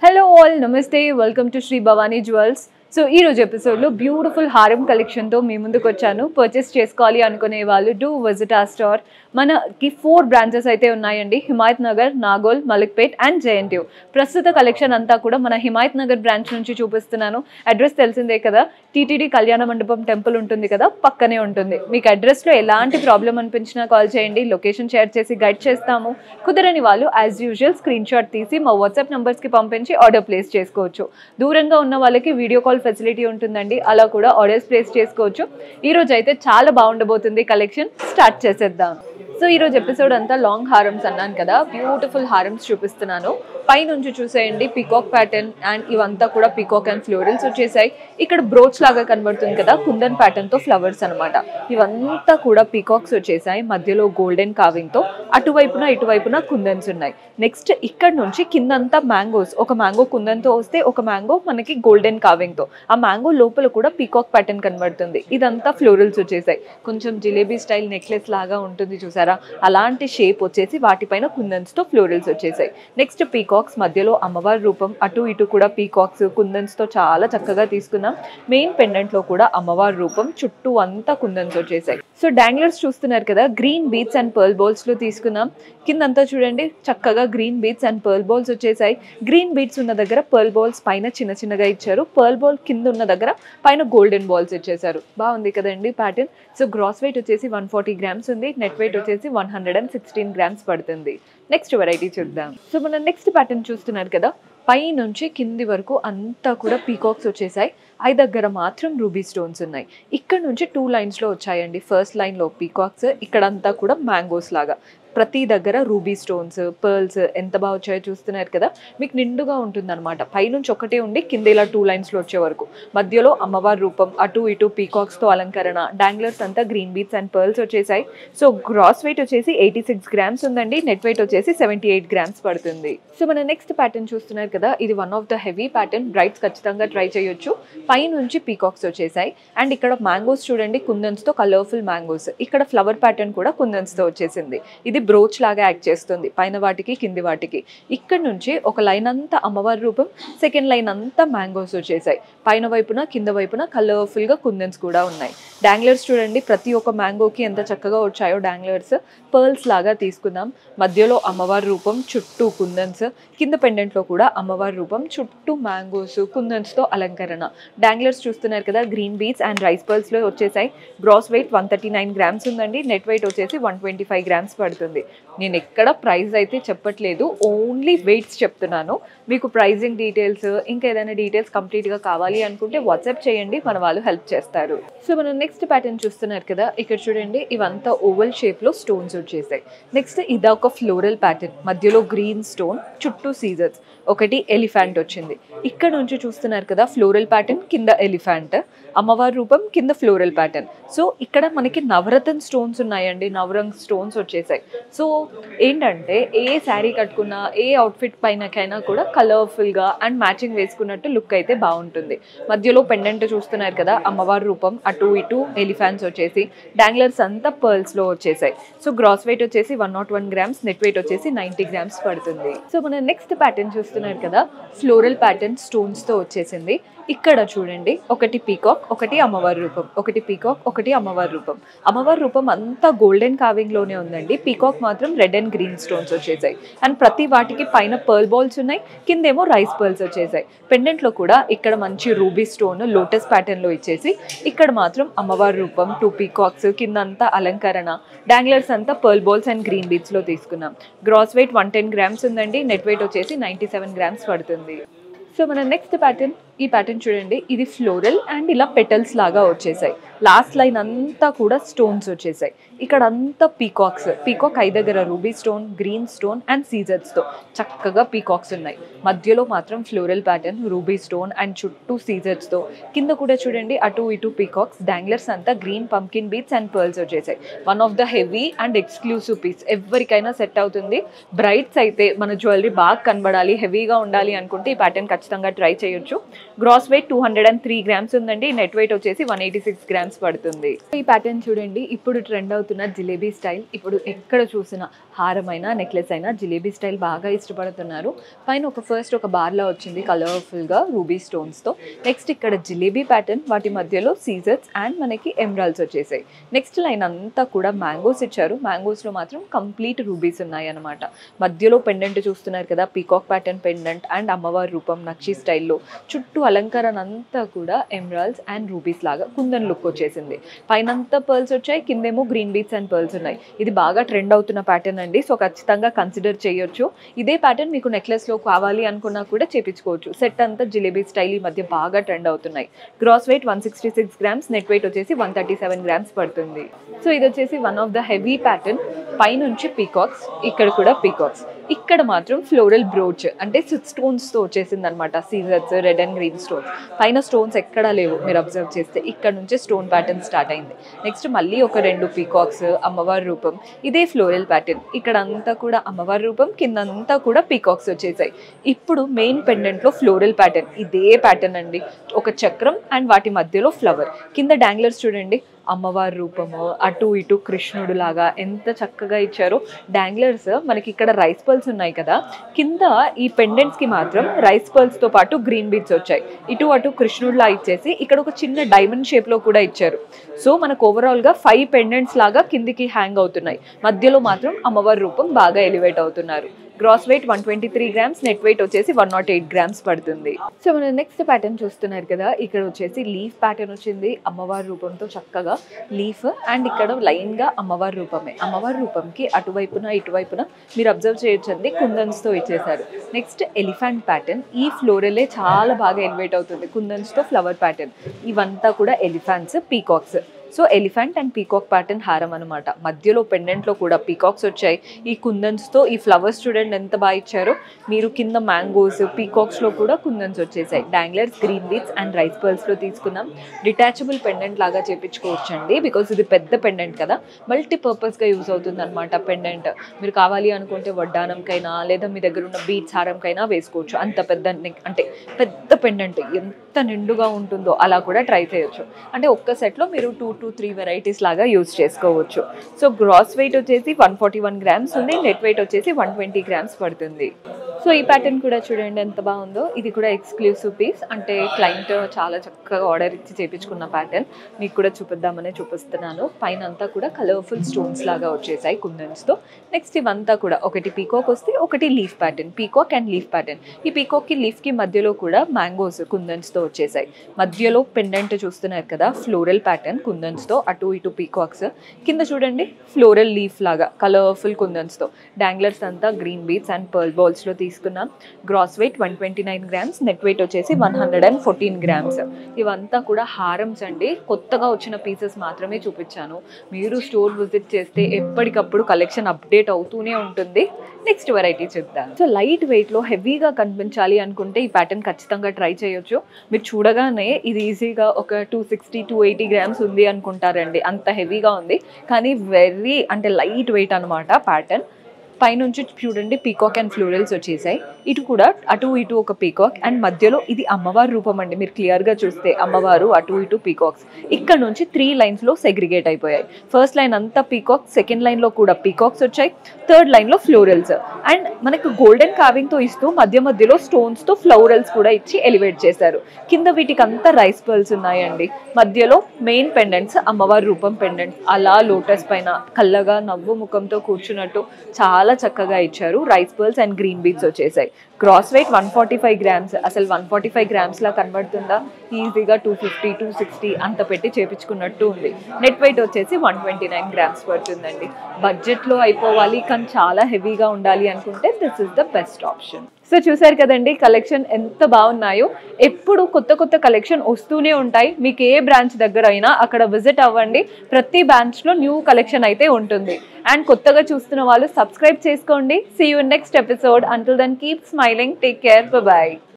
Hello all, Namaste, welcome to Sri Bhavani Jewels. So, ee roju episode lo beautiful Haram collection tho mee munduku vachanu. Purchase cheskovali anukune vallu do visit our store. Manaki 4 branches aithe unnayandi. Hmnr, Nagole, Malakpet and JNTU. Prastuta collection anta kuda mana Hmnr branch nunchi chupistunanu. Address telisinde kada. TTD Kalyana Mandapam temple untundi kada. Pakkane untundi. Meeku address lo elanti problem anipinchina call cheyandi. Location share chesi guide chestamu. Kudarani vallu as usual screenshot teesi ma WhatsApp numbers ki pampinchi order place chesukochu. దూరంగా ఉన్న వాళ్ళకి video call facility ఉంటుందండి. అలా కూడా orders place చేసుకోవచ్చు. ఈ రోజు అయితే చాలా బాగుండబోతుంది కలెక్షన్. స్టార్ట్ చేసేద్దాం. సో ఈ రోజు ఎపిసోడ్ అంతా లాంగ్ హారమ్స్ అన్నాను కదా, బ్యూటిఫుల్ హారమ్స్ చూపిస్తున్నాను. పై నుంచి చూసేయండి పీకాక్ ప్యాటర్న్ అండ్ ఇవంతా కూడా పీకాక్ అండ్ ఫ్లోరల్స్ వచ్చేసాయి. ఇక్కడ బ్రోచ్ లాగా కనబడుతుంది కదా, కుందన్ ప్యాటర్న్ తో ఫ్లవర్స్ అనమాట. ఇవంతా కూడా పీకాక్స్ వచ్చేసాయి, మధ్యలో గోల్డెన్ కావింగ్ తో. అటువైపున ఇటువైపున కుందన్స్ ఉన్నాయి. నెక్స్ట్ ఇక్కడ నుంచి కిందంతా మ్యాంగోస్, ఒక మ్యాంగో కుందన్ తో వస్తే ఒక మ్యాంగో మనకి గోల్డెన్ కావింగ్ తో. ఆ మ్యాంగో లోపల కూడా పీకాక్ ప్యాటర్న్ కనబడుతుంది. ఇదంతా ఫ్లోరల్స్ వచ్చేసాయి. కొంచెం జిలేబీ స్టైల్ నెక్లెస్ లాగా ఉంటుంది చూసారా, అలాంటి షేప్ వచ్చేసి వాటిపైన కుందన్స్ తో ఫ్లోరల్స్ వచ్చేసాయి. నెక్స్ట్ పీకాక్స్ మధ్యలో అమ్మవారి రూపం, అటు ఇటు కూడా పీకాక్స్ కుందన్స్ తో చాలా చక్కగా తీసుకున్నాం. మెయిన్ పెండెంట్ లో కూడా అమ్మవారి రూపం, చుట్టూ అంతా కుందన్స్ వచ్చేసాయి. సో డాంగ్లర్స్ చూస్తున్నారు కదా, green beads and pearl balls లో తీసుకున్నాం. కిందంతా చూడండి చక్కగా green beads and pearl balls వచ్చేసాయి. గ్రీన్ బీడ్స్ ఉన్న దగ్గర పర్ల్ బౌల్స్ పైన చిన్న చిన్నగా ఇచ్చారు. పర్ల్ బౌల్ కింద ఉన్న దగ్గర పైన గోల్డెన్ బాల్స్ ఇచ్చేసారు. బాగుంది కదండి ప్యాటర్న్. సో గ్రాస్ వెయిట్ వచ్చేసి 140 గ్రామ్స్ ఉంది. నెట్ వెయిట్ వచ్చేసి 116 గ్రామ్స్ పడుతుంది. నెక్స్ట్ వెరైటీ చూద్దాం. సో మనం నెక్స్ట్ ప్యాటర్న్ చూస్తున్నారు కదా, పై నుంచి కింది వరకు అంతా కూడా పీకాక్స్ వచ్చేసాయి. ఐ దగ్గర మాత్రం రూబీ స్టోన్స్ ఉన్నాయి. ఇక్కడ నుంచి 2 లైన్స్లో వచ్చాయండి. ఫస్ట్ లైన్లో పీకాక్స్, ఇక్కడంతా కూడా మ్యాంగోస్ లాగా. ప్రతి దగ్గర రూబీ స్టోన్స్, పర్ల్స్ ఎంత బాగా వచ్చాయో చూస్తున్నారు కదా. మీకు నిండుగా ఉంటుంది అనమాట. పైనుంచి ఒకటే ఉండి కింద ఇలా 2 లైన్స్లో వచ్చే వరకు. మధ్యలో అమ్మవారి రూపం, అటు ఇటు పీకాక్స్తో అలంకరణ. డాంగ్లర్స్ అంతా గ్రీన్ బీడ్స్ అండ్ పర్ల్స్ వచ్చేసాయి. సో గ్రాస్ వెయిట్ వచ్చేసి 86 గ్రామ్స్ ఉందండి. నెట్ వెయిట్ వచ్చేసి 78 గ్రామ్స్ పడుతుంది. సో మన నెక్స్ట్ ప్యాటర్న్ చూస్తున్నారు కదా, ఇది one of the heavy pattern. Brides ఖచ్చితంగా ట్రై చేయొచ్చు. పైనుంచి పీకాక్స్ వచ్చేసాయి అండ్ ఇక్కడ మ్యాంగోస్ చూడండి, కుందన్స్తో కలర్ఫుల్ మ్యాంగోస్. ఇక్కడ ఫ్లవర్ ప్యాటర్న్ కూడా కుందన్స్తో వచ్చేసింది. ఇది బ్రోచ్ లాగా యాక్ట్ చేస్తుంది పైన వాటికి కింది వాటికి. ఇక్కడ నుంచి ఒక లైన్ అంతా అమ్మవారి రూపం, సెకండ్ లైన్ అంతా మ్యాంగోస్ వచ్చేసాయి. పైన వైపున కింద వైపున కలర్ఫుల్ గా కుందన్స్ కూడా ఉన్నాయి. డాంగ్లర్స్ చూడండి, ప్రతి ఒక్క మ్యాంగోకి ఎంత చక్కగా వచ్చాయో డాంగ్లర్స్. పర్ల్స్ లాగా తీసుకుందాం. మధ్యలో అమ్మవారి రూపం, చుట్టూ కుందన్స్. కింద పెండెంట్ లో కూడా అమ్మవారి రూపం, చుట్టూ మ్యాంగోస్, కుందన్స్ తో అలంకరణ. డాంగ్లర్స్ చూస్తున్నారు కదా, green beads and rice pearls లో వచ్చేసాయి. గ్రాస్ వెయిట్ 139 గ్రామ్స్ ఉందండి. నెట్ వెయిట్ వచ్చేసి 125 గ్రామ్స్ పడుతుంది. నేను ఎక్కడ ప్రైస్ అయితే చెప్పట్లేదు, ఓన్లీ వెయిట్స్ చెప్తున్నాను. మీకు ప్రైజింగ్ డీటెయిల్స్ ఇంకా ఏదైనా డీటెయిల్స్ కంప్లీట్గా కావాలి అనుకుంటే వాట్సాప్ చేయండి, మన వాళ్ళు హెల్ప్ చేస్తారు. సో మనం నెక్స్ట్ ప్యాటర్న్ చూస్తున్నారు కదా, ఇక్కడ చూడండి ఇవంతా ఓవల్ షేప్లో స్టోన్స్ వచ్చేసాయి. నెక్స్ట్ ఇదొక ఫ్లోరల్ ప్యాటర్న్, మధ్యలో గ్రీన్ స్టోన్, చుట్టూ సీజర్స్. ఒకటి ఎలిఫెంట్ వచ్చింది. ఇక్కడ నుంచి చూస్తున్నారు కదా, ఫ్లోరల్ ప్యాటర్న్, కింద ఎలిఫెంట్, అమ్మవారి రూపం, కింద ఫ్లోరల్ ప్యాటర్న్. సో ఇక్కడ మనకి నవరత్న స్టోన్స్ ఉన్నాయండి, నవరంగ్ స్టోన్స్ వచ్చేసాయి. సో ఏంటంటే ఏ శారీ కట్టుకున్నా, ఏ అవుట్ఫిట్ పైనకైనా కూడా కలర్ఫుల్గా అండ్ మ్యాచింగ్ వేసుకున్నట్టు లుక్ అయితే బాగుంటుంది. మధ్యలో పెండెంట్ చూస్తున్నారు కదా, అమ్మవారి రూపం, అటు ఇటు ఎలిఫెంట్స్ వచ్చేసి. డాంగ్లర్స్ అంతా పర్ల్స్లో వచ్చేసాయి. సో గ్రాస్ వెయిట్ వచ్చేసి 101 గ్రామ్స్, నెట్ వెయిట్ వచ్చేసి 90 గ్రామ్స్ పడుతుంది. సో మన నెక్స్ట్ ప్యాటర్న్ చూస్తున్నారు కదా, ఫ్లోరల్ ప్యాటర్న్ స్టోన్స్తో వచ్చేసింది. ఇక్కడ చూడండి, ఒకటి పీకాక్, ఒకటి అమ్మవారి రూపం, ఒకటి పీకాక్, ఒకటి అమ్మవారి రూపం. అమ్మవారి రూపం అంతా గోల్డెన్ కావింగ్ లోనే ఉందండి. పీకాక్ మాత్రం రెడ్ అండ్ గ్రీన్ స్టోన్స్ వచ్చేసాయి. అండ్ ప్రతి వాటికి పైన పర్ల్ బాల్స్ ఉన్నాయి, కిందేమో రైస్ పర్ల్స్ వచ్చేసాయి. పెండెంట్ లో కూడా ఇక్కడ మంచి రూబీ స్టోన్ లోటస్ ప్యాటర్న్ లో ఇచ్చేసి, ఇక్కడ మాత్రం అమ్మవారి రూపం, 2 పీకాక్స్, కింద అంతా అలంకరణ. డాంగ్లర్స్ అంతా pearl balls and green beads లో తీసుకున్నాం. గ్రాస్ వెయిట్ 110 గ్రామ్స్ ఉందండి. నెట్ వెయిట్ వచ్చేసి 97 గ్రామ్స్ పడుతుంది. సో మన నెక్స్ట్ ప్యాటర్న్, ఈ ప్యాటర్న్ చూడండి, ఇది ఫ్లోరల్ అండ్ ఇలా పెటల్స్ లాగా వచ్చేసాయి. లాస్ట్ లైన్ అంతా కూడా స్టోన్స్ వచ్చేసాయి. ఇక్కడ అంతా పీకాక్స్, పీకాక్ ఐ దగ్గర ruby stone, green stone and సీజర్స్తో చక్కగా పీకాక్స్ ఉన్నాయి. మధ్యలో మాత్రం floral pattern, ruby stone and చుట్టూ సీజర్స్తో. కింద కూడా చూడండి అటు ఇటు పీకాక్స్. డాంగ్లర్స్ అంతా green pumpkin beads and pearls వచ్చేసాయి. One of the heavy and exclusive piece, ఎవరికైనా సెట్ అవుతుంది. బ్రైట్స్ అయితే మన జ్యువెలరీ బాగా కనబడాలి, హెవీగా ఉండాలి అనుకుంటే ఈ ప్యాటర్న్ ఖచ్చితంగా ట్రై చేయొచ్చు. గ్రాస్ వెయిట్ 203 గ్రామ్స్ ఉందండి. నెట్ వెయిట్ వచ్చేసి 186 గ్రామ్స్ పడుతుంది. ఈ ప్యాటర్న్ చూడండి, ఇప్పుడు ట్రెండ్ అవుతున్న జిలేబీ స్టైల్. ఇప్పుడు ఎక్కడ చూసినా హారం అయినా నెక్లెస్ అయినా జిలేబీ స్టైల్ బాగా ఇష్టపడుతున్నారు. పైన ఒక బార్లా వచ్చింది కలర్ఫుల్గా రూబీ స్టోన్స్తో. నెక్స్ట్ ఇక్కడ జిలేబీ ప్యాటర్న్, వాటి మధ్యలో సీజర్స్ అండ్ మనకి ఎమరాల్డ్స్ వచ్చేసాయి. నెక్స్ట్ లైన్ అంతా కూడా మ్యాంగోస్ ఇచ్చారు. మ్యాంగోస్లో మాత్రం కంప్లీట్ రూబీస్ ఉన్నాయి అనమాట. మధ్యలో పెండెంట్ చూస్తున్నారు కదా, పీకాక్ ప్యాటర్న్ పెండెంట్ అండ్ అమ్మవారి రూపం నక్షి స్టైల్లో. చుట్టూ అలంకరణ అంతా కూడా ఎమరాల్డ్స్ అండ్ రూబీస్ లాగా కుందన్ లుక్ వచ్చేసింది. పైనంతా పర్ల్స్ వచ్చాయి, కిందేమో గ్రీన్ బీట్స్ అండ్ పర్ల్స్ ఉన్నాయి. ఇది బాగా ట్రెండ్ అవుతున్న ప్యాటర్న్ అండి, సో ఖచ్చితంగా కన్సిడర్ చేయొచ్చు. ఇదే ప్యాటర్న్ మీకు నెక్లెస్లో కావాలి అనుకున్నా కూడా చేపించుకోవచ్చు. సెట్ అంతా జిలేబీ స్టైల్ ఈ మధ్య బాగా ట్రెండ్ అవుతున్నాయి. Gross weight 166 grams, net weight వచ్చేసి 137 గ్రామ్స్ పడుతుంది. సో ఇది వచ్చేసి one of the heavy pattern. పైనుంచి పీకాక్స్, ఇక్కడ కూడా పీకాక్స్, ఇక్కడ మాత్రం ఫ్లోరల్ బ్రోచ్ అంటే 6 స్టోన్స్తో వచ్చేసింది అనమాట. సీజర్స్, రెడ్ అండ్ గ్రీన్ స్టోన్స్. పైన స్టోన్స్ ఎక్కడా లేవు, మీరు అబ్జర్వ్ చేస్తే ఇక్కడ నుంచే స్టోన్ ప్యాటర్న్ స్టార్ట్ అయింది. నెక్స్ట్ మళ్ళీ ఒక 2 పీకాక్స్, అమ్మవారి రూపం, ఇదే ఫ్లోరల్ ప్యాటర్న్. ఇక్కడ అంతా కూడా అమ్మవారి రూపం, కిందంతా కూడా పీకాక్స్ వచ్చేసాయి. ఇప్పుడు మెయిన్ పెండెంట్లో ఫ్లోరల్ ప్యాటర్న్, ఇదే ప్యాటర్న్ అండి. ఒక చక్రం అండ్ వాటి మధ్యలో ఫ్లవర్, కింద డాంగ్లర్స్ చూడండి, అమ్మవారి రూపము, అటు ఇటు కృష్ణుడు లాగా ఎంత చక్కగా ఇచ్చారో. డాంగ్లర్స్ మనకి ఇక్కడ రైస్ పర్ల్స్ ఉన్నాయి కదా, కింద ఈ పెండెంట్స్కి మాత్రం రైస్ పర్ల్స్తో పాటు గ్రీన్ బీడ్స్ వచ్చాయి. ఇటు అటు కృష్ణుడిలా ఇచ్చేసి ఇక్కడ ఒక చిన్న డైమండ్ షేప్లో కూడా ఇచ్చారు. సో మనకు ఓవరాల్గా 5 పెండెంట్స్ లాగా కిందికి హ్యాంగ్ అవుతున్నాయి. మధ్యలో మాత్రం అమ్మవారి రూపం బాగా ఎలివేట్ అవుతున్నారు. Gross weight 123 grams, net weight వచ్చేసి 108 గ్రామ్స్ పడుతుంది. సో మనం నెక్స్ట్ ప్యాటర్న్ చూస్తున్నారు కదా, ఇక్కడ వచ్చేసి లీఫ్ ప్యాటర్న్ వచ్చింది. అమ్మవారి రూపంతో చక్కగా లీఫ్ అండ్ ఇక్కడ లైన్గా అమ్మవారి రూపమే. అమ్మవారి రూపంకి అటువైపున ఇటువైపున మీరు అబ్జర్వ్ చేయొచ్చండి, కుందన్స్తో ఇచ్చేసారు. నెక్స్ట్ ఎలిఫెంట్ ప్యాటర్న్, ఈ ఫ్లోరలే చాలా బాగా ఎలివేట్ అవుతుంది. కుందన్స్తో ఫ్లవర్ ప్యాటర్న్, ఇవంతా కూడా elephants, peacocks. So elephant and peacock pattern హారం అనమాట. మధ్యలో పెండెంట్లో కూడా పీకాక్స్ వచ్చాయి. ఈ కుందన్స్తో ఈ ఫ్లవర్స్ చూడండి ఎంత బాగా ఇచ్చారో. మీరు కింద మ్యాంగోస్, పీకాక్స్లో కూడా కుందన్స్ వచ్చేసాయి. Danglers, green beads and rice పర్ల్స్లో తీసుకున్నాం. డిటాచబుల్ పెండెంట్ లాగా చేపించుకోవచ్చండి, బికాస్ ఇది పెద్ద పెండెంట్ కదా, మల్టీపర్పస్గా యూజ్ అవుతుంది అనమాట పెండెంట్. మీరు కావాలి అనుకుంటే వడ్డానంకైనా లేదా మీ దగ్గర ఉన్న బీడ్స్ హారంకైనా వేసుకోవచ్చు. అంత పెద్ద అంటే పెద్ద పెండెంట్ ఎంత నిండుగా ఉంటుందో అలా కూడా ట్రై చేయొచ్చు. అంటే ఒక్క సెట్లో మీరు 2 to 3 వెరైటీస్ లాగా యూజ్ చేసుకోవచ్చు. సో గ్రాస్ వెయిట్ వచ్చేసి 141 గ్రామ్స్ ఉంది, నెట్ వెయిట్ వచ్చేసి 120 గ్రామ్స్ పడుతుంది. సో ఈ ప్యాటర్న్ కూడా చూడండి ఎంత బాగుందో. ఇది కూడా ఎక్స్క్లూసివ్ పీస్, అంటే క్లయింట్ చాలా చక్కగా ఆర్డర్ ఇచ్చి చేయించుకున్న ప్యాటర్న్. మీకు కూడా చూపిద్దామనే చూపిస్తున్నాను. పైన అంతా కూడా కలర్ఫుల్ స్టోన్స్ లాగా వచ్చేసాయి కుందన్స్తో. నెక్స్ట్ ఇవంతా కూడా ఒకటి పీకాక్ వస్తే ఒకటి leaf pattern, peacock and leaf pattern. ఈ పీకాక్కి లీఫ్కి మధ్యలో కూడా మ్యాంగోస్ కుందన్స్తో వచ్చేసాయి. మధ్యలో పెండెంట్ చూస్తున్నారు కదా, ఫ్లోరల్ ప్యాటర్న్ కుందన్స్తో, అటు ఇటు పీకాక్స్, కింద చూడండి ఫ్లోరల్ లీఫ్ లాగా కలర్ఫుల్ కుందన్స్తో. డాంగ్లర్స్ అంతా గ్రీన్ బీడ్స్ అండ్ పర్ల్ బాల్స్లో తీసుకున్నాం. Gross weight 129 grams, net weight వచ్చేసి 114 గ్రామ్స్. ఇవంతా కూడా హారమ్స్ అండి, కొత్తగా వచ్చిన పీసెస్ మాత్రమే చూపించాను. మీరు స్టోర్ విజిట్ చేస్తే ఎప్పటికప్పుడు కలెక్షన్ అప్డేట్ అవుతూనే ఉంటుంది. నెక్స్ట్ వెరైటీ చూద్దాం. సో లైట్ వెయిట్లో హెవీగా కనిపించాలి అనుకుంటే ఈ ప్యాటర్న్ ఖచ్చితంగా ట్రై చేయొచ్చు. మీరు చూడగానే ఇది ఈజీగా ఒక 260 280 గ్రామ్స్ ఉంది అనుకుంటారండి, అంత హెవీగా ఉంది. కానీ వెరీ అంటే లైట్ వెయిట్ అనమాట ప్యాటర్న్. పైనుంచి చూడండి పీకాక్ అండ్ ఫ్లోరల్స్ వచ్చేసాయి. ఇటు కూడా అటు ఇటు ఒక పీకాక్ అండ్ మధ్యలో ఇది అమ్మవారి రూపం అండి. మీరు క్లియర్గా చూస్తే అమ్మవారు, అటు ఇటు పీకాక్స్. ఇక్కడ నుంచి 3 లైన్స్లో సెగ్రిగేట్ అయిపోయాయి. ఫస్ట్ లైన్ అంతా పీకాక్, సెకండ్ లైన్లో కూడా పీకాక్స్ వచ్చాయి, థర్డ్ లైన్లో ఫ్లోరల్స్ అండ్ మనకు గోల్డెన్ కార్వింగ్తో ఇస్తూ మధ్య మధ్యలో స్టోన్స్తో ఫ్లోరల్స్ కూడా ఇచ్చి ఎలివేట్ చేశారు. కింద వీటికి అంతా రైస్ పర్ల్స్ ఉన్నాయండి. మధ్యలో మెయిన్ పెండెంట్స్ అమ్మవారి రూపం పెండెంట్స్, అలా లోటస్ పైన కళ్ళగా నవ్వు ముఖంతో కూర్చున్నట్టు చాలా చక్కగా ఇచ్చారు. Rice pearls and green beads వచ్చేసాయి. Gross weight 145 grams. అసలు 145 గ్రామ్స్ లా కనబడుతుందా? ఈజీగా 250 260 అంత పెట్టి చేపించుకున్నట్టు ఉంది. నెట్ వెయిట్ వచ్చేసి 129 గ్రామ్స్ పడుతుందండి. బడ్జెట్లో అయిపోవాలి కానీ చాలా హెవీగా ఉండాలి అనుకుంటే this is the best option. So చూసారు కదండి కలెక్షన్ ఎంత బాగున్నాయో. ఎప్పుడు కొత్త కొత్త కలెక్షన్ వస్తూనే ఉంటాయి. మీకు ఏ బ్రాంచ్ దగ్గర అయినా అక్కడ విజిట్ అవ్వండి. ప్రతి బ్రాంచ్లో న్యూ కలెక్షన్ అయితే ఉంటుంది. అండ్ కొత్తగా చూస్తున్న వాళ్ళు సబ్స్క్రైబ్ చేసుకోండి. See you in next episode. Until then keep smiling. Take care. By.